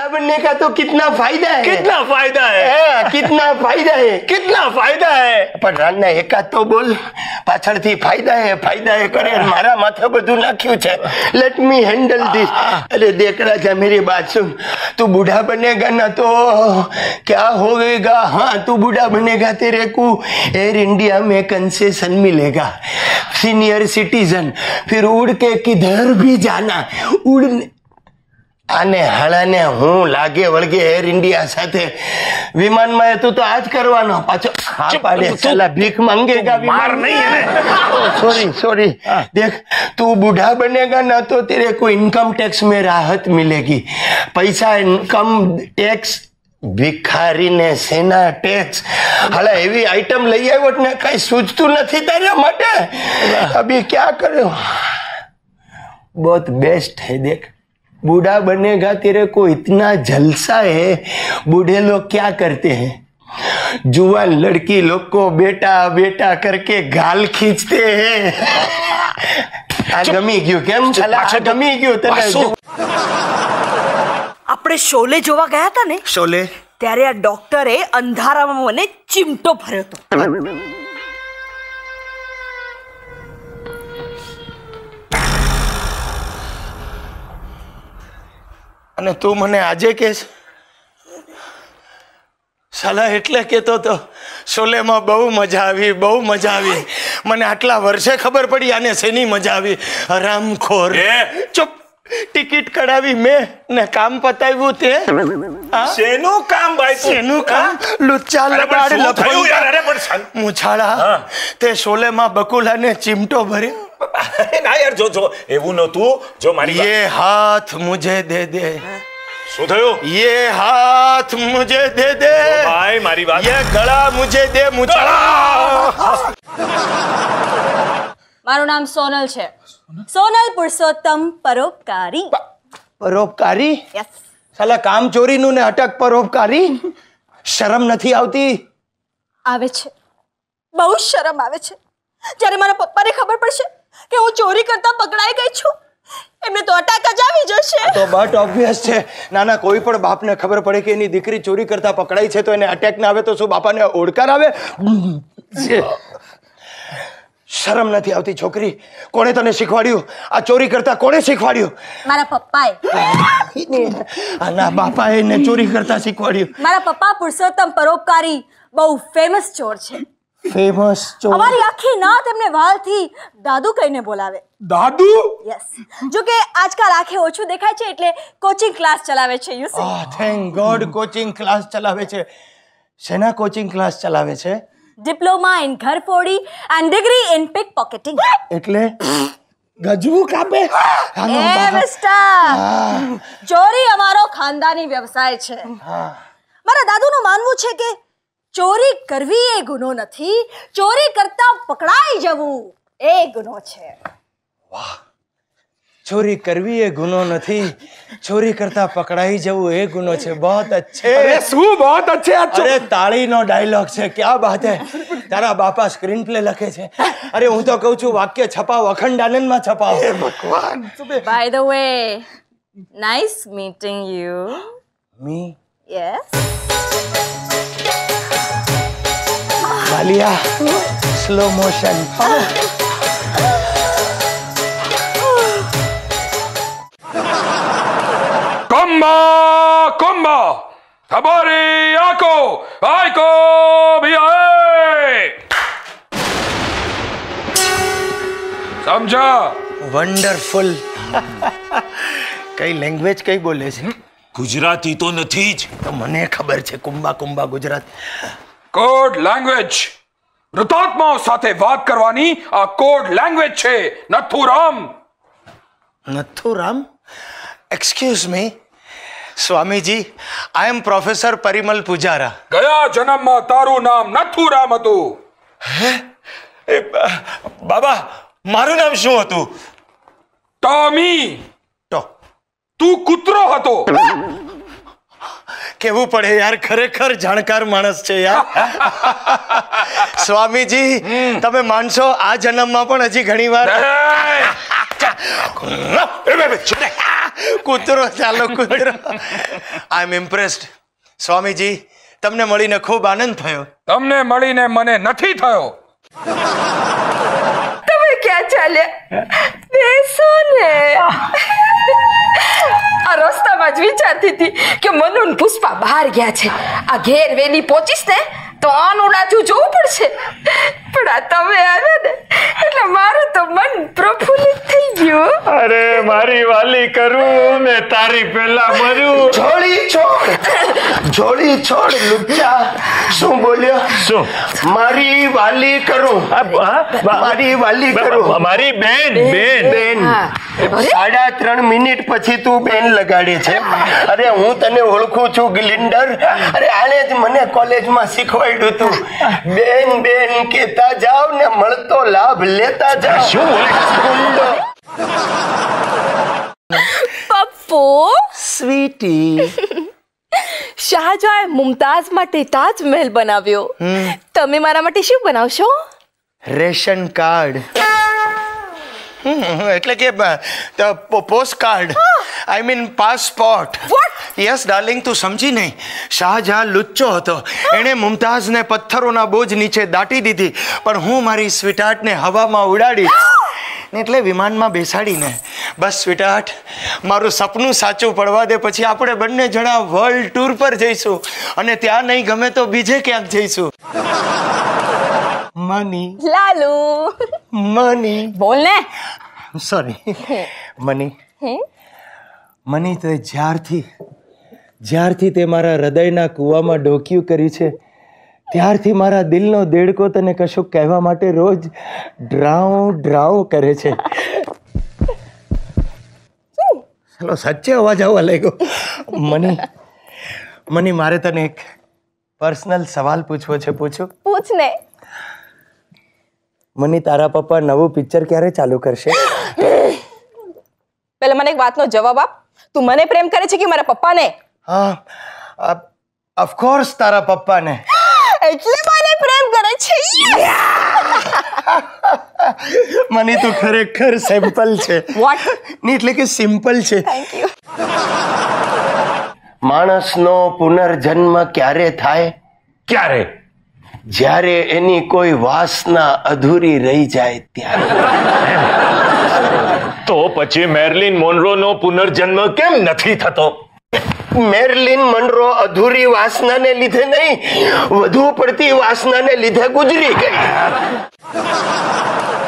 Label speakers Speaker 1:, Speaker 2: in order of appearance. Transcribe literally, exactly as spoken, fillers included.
Speaker 1: बनने का तो कितना फायदा है,
Speaker 2: कितना फायदा है,
Speaker 1: कितना फायदा है,
Speaker 2: कितना फायदा है।
Speaker 1: પણ રાના એકાદ તો બોલ, પાછળથી ફાયદા હે ફાયદા હે કરે મારા માથે બધું નાખ્યું છે. Let me handle this. અરે देख राजा मेरी बात सुन, तू बूढ़ा बनेगा ना तो क्या होगा. हाँ तू बूढ़ा बनेगा, तेरे को एयर इंडिया में कंसेशन मिलेगा, सीनियर सिटीजन, फिर उड़ के किधर भी जाना. उड़ आने हालाने हूँ लागे वળગે એર ઇન્ડિયા સાથે વિમાનમાં તું તો આજ કરવાનો પાછો હા પાડે સાલા ભીખ માંગેगा
Speaker 2: मार नहीं है.
Speaker 1: Sorry sorry. देख तू बूढ़ा बनेगा ना तो तेरे को इनकम टैक्स में राहत मिलेगी. पैसा इनकम टैक्स ભિખારી ને સેના ટેક્સ. હાલા એવી આઈટમ લઈ આવ્યો ને કઈ સૂચતું નથી તારા માટે. અભી क्या કર્યો. बहुत बेस्ट है. देख बूढ़ा बनेगा, तेरे को इतना जलसा है. बूढ़े लोग क्या करते हैं, जुआन लड़की लोग को बेटा बेटा करके गाल खींचते हैं. आ गमी गयो केम छला गमी गयो तने.
Speaker 3: આપણે શોલે જોવા ગયા હતા ને,
Speaker 1: શોલે
Speaker 3: ત્યારે આ ડોક્ટરે અંધારામાં મને ચીમટો ભર્યો હતો.
Speaker 1: અને તું મને આજે કે સાલા એટલે કેતો તો શોલેમાં બહુ મજા આવી, બહુ મજા આવી. મને આટલા વર્ષે ખબર પડી આને શેની મજા આવી. હરામખોર. ચૂપ. ટિકિટ કઢાવી મેં ને કામ પતાવ્યું તે.
Speaker 2: શેનું કામ ભાઈ?
Speaker 1: શેનું કામ? લુચ્ચા લબાડ લફંગા મુછાળા તે શોલેમાં બકુલાને ચીમટો ભર્યો.
Speaker 2: ના યાર જો જો એવું નહોતું. જો મારી
Speaker 1: ये हाथ मुझे दे दे.
Speaker 2: શું થયું?
Speaker 1: ये हाथ मुझे दे दे
Speaker 2: ભાઈ મારી વાત.
Speaker 1: ये गला मुझे दे मुछाड़ा.
Speaker 3: મારું નામ સોનલ છે, સોનલ પુરુષોત્તમ પરોપકારી.
Speaker 1: પરોપકારી?
Speaker 3: યસ.
Speaker 1: સાલા કામ ચોરીનું ને અટક પરોપકારી. શરમ નથી આવતી?
Speaker 3: આવે છે, બહુ શરમ આવે છે. જ્યારે મારા પપ્પાને ખબર પડશે કે હું ચોરી કરતા પકડાઈ ગઈ છું, એમને તો અટક જ આવી જશે.
Speaker 1: તો બટ ઓબ્વિયસ છે. નાના કોઈ પણ બાપને ખબર પડે કે એની દીકરી ચોરી કરતા પકડાઈ છે તો એને અટેક ના આવે તો શું બાપાને ઓડકાર આવે? શરમ નથી આવતી છોકરી? કોણે તને શીખવાડ્યું આ ચોરી કરતા? કોણે શીખવાડ્યું?
Speaker 3: મારા પપ્પાએ.
Speaker 1: આના બાપાએ એને ચોરી કરતા શીખવાડ્યું?
Speaker 3: મારા પપ્પા પુરુષોત્તમ પરોપકારી બહુ ફેમસ ચોર છે.
Speaker 1: ફેમસ ચોર?
Speaker 3: અમારી આખી નાત એમને વાલથી દાદુ કહીને બોલાવે.
Speaker 1: દાદુ?
Speaker 3: યસ. જો કે આજકાલ આંખે ઓછું દેખાય છે એટલે કોચિંગ ક્લાસ ચલાવે છે. You see.
Speaker 1: Oh thank God coaching class ચલાવે છે. શેના કોચિંગ ક્લાસ ચલાવે છે?
Speaker 3: ડિપ્લોમા ઇન ઘરફોડી and degree in pickpocketing.
Speaker 1: એટલે ગજવું કાપે?
Speaker 3: એ મિસ્ટર, ચોરી અમારો ખાનદાની વ્યવસાય છે. મારા દાદુનું માનવું છે કે ચોરી કરવી એ ગુનો નથી, ચોરી કરતા પકડાઈ જવું એ ગુનો છે.
Speaker 1: વાહ, ચોરી કરવી એ ગુનો નથી, ચોરી કરતા પકડાઈ જવું એ ગુનો છે. बहुत अच्छे.
Speaker 2: अरे શું बहुत अच्छे.
Speaker 1: અરે તાળીનો ડાયલોગ છે. क्या बात है. તારા બાપા સ્ક્રીન પ્લે લખે છે. અરે હું તો કહું છું વાક્ય છપાવ, અખંડ આનંદમાં છપાવ. હે ભગવાન.
Speaker 3: By the way, nice meeting you.
Speaker 1: Me?
Speaker 3: Yes.
Speaker 1: Valia slow motion.
Speaker 4: Comba, comba, tabari, ako, aiko, biae. સમજા?
Speaker 1: વન્ડરફુલ. કઈ લેંગ્વેજ કઈ બોલે છે?
Speaker 2: ગુજરાતી તો નથી જ.
Speaker 1: તો મને ખબર છે કુંબા કુંબા ગુજરાતી.
Speaker 4: Code language. મૃતાત્માઓ સાથે વાત કરવાની આ કોડ લેંગ્વેજ છે. Nathuram.
Speaker 1: Nathuram? Excuse me, Swamiji, I am Professor Parimal Pujara.
Speaker 4: ગયા જન્મમાં તારું નામ નથુરામ હતું.
Speaker 1: હે? બાબા, મારું નામ શું હતું?
Speaker 4: ટોમી.
Speaker 1: તો
Speaker 4: તું કૂતરો હતો.
Speaker 1: કેવું પડે યાર, ખરેખર જાણકાર માણસ છે યાર. સ્વામીજી, તમે માનશો આ જન્મમાં પણ હજી ઘણી વાર કૂતરો ચાલો કૂતરો. આઈ એમ ઇમ્પ્રેસ્ડ. સ્વામીજી, તમને મળીને ખૂબ આનંદ થયો.
Speaker 4: તમને મળીને મને નથી થયો.
Speaker 5: તમે ક્યાં ચાલ્યા? બેસો ને. આ રસ્તામાં જ વિચારતી હતી કે મનુ ને પુષ્પા બહાર ગયા છે. આ ઘેર વેલી પહોંચીશ ને તો આનું ડાચું જોવું પડશે. પણ આ તમે આવ્યા ને એટલે મારું તો મન પ્રફુલ્લિત થઈ ગયું.
Speaker 2: અરે મારી વાલી કરું ને તારી પહેલા મરું.
Speaker 1: જોડી છોડ, જોડી છોડ લુચ્ચા. શું બોલ્યો?
Speaker 2: શું?
Speaker 1: મારી વાલી કરું. મારી વાલી કરું.
Speaker 2: મારી બેન બેન
Speaker 1: બેન. સાડા ત્રણ મિનિટ પછી તું બેન લગાડે છે. અરે હું તને ઓળખું છું ગ્લિન્ડર. અરે આને જ મને કોલેજમાં શીખવાડ્યું તું. બેન બેન કેતા જાવ ને મળતો લાભ લેતા જાવ.
Speaker 2: શું બોલે?
Speaker 5: પપ્પુ,
Speaker 1: સ્વીટી.
Speaker 5: શાહજહાં મુમતાઝ માટે તાજમહેલ બનાવ્યો. તમે મારા માટે શું બનાવશો?
Speaker 1: Ration card. એટલે કે post card. I mean passport. Yes darling, તું સમજી નહીં. શાહજહાં લુચ્ચો હતો. એણે મુમતાઝને પથ્થરોના બોજ નીચે દાટી દીધી, પણ હું મારી સ્વીટહાર્ટને હવામાં ઉડાડી એટલે વિમાનમાં બેસાડીને. બસ સ્વીટહાર્ટ, મારું સપનું સાચું પડવા દે, પછી આપણે બંને જણા વર્લ્ડ ટૂર પર જઈશું અને ત્યાં નહીં ગમે તો બીજે ક્યાંક જઈશું. મની.
Speaker 5: લાલુ.
Speaker 1: મની.
Speaker 5: બોલ ને.
Speaker 1: સોરી. મની. મની તો જ્યારથી જ્યારથી તે મારા હૃદયના કૂવામાં ડોક્યું કર્યું છે ત્યારથી મારા દિલનો દેડકો તને કશું કહેવા માટે રોજ ડ્રાઉ ડ્રાઉ કરે છે. ચલો સાચે અવાજ આવવા લાગ્યો. મની, મની મારે તને એક પર્સનલ સવાલ પૂછવો છે. પૂછું?
Speaker 5: પૂછ ને.
Speaker 1: મની, તારા પપ્પા નવું પિક્ચર ક્યારે ચાલુ કરશે?
Speaker 5: પહેલા મને એક વાતનો જવાબ આપ. તું મને પ્રેમ કરે છે કે મારા પપ્પાને?
Speaker 1: હા, ઓફકોર્સ તારા પપ્પાને.
Speaker 5: એટલે મને પ્રેમ કરે છે.
Speaker 1: મની તું ખરેખર સિમ્પલ છે.
Speaker 5: વોટ?
Speaker 1: નહીં એટલે કે સિમ્પલ છે.
Speaker 5: Thank you.
Speaker 1: માણસનો પુનર્જન્મ ક્યારે થાય?
Speaker 2: ક્યારે?
Speaker 1: જ્યારે એની કોઈ વાસના અધૂરી રહી જાય ત્યારે.
Speaker 2: તો પછી મેર્લિન મોનરોનો પુનર્જન્મ કેમ નથી થતો?
Speaker 1: મેર્લિન મનરો અધૂરી વાસનાને લીધે નહીં, વધુ પડતી વાસનાને લીધે ગુજરી ગઈ.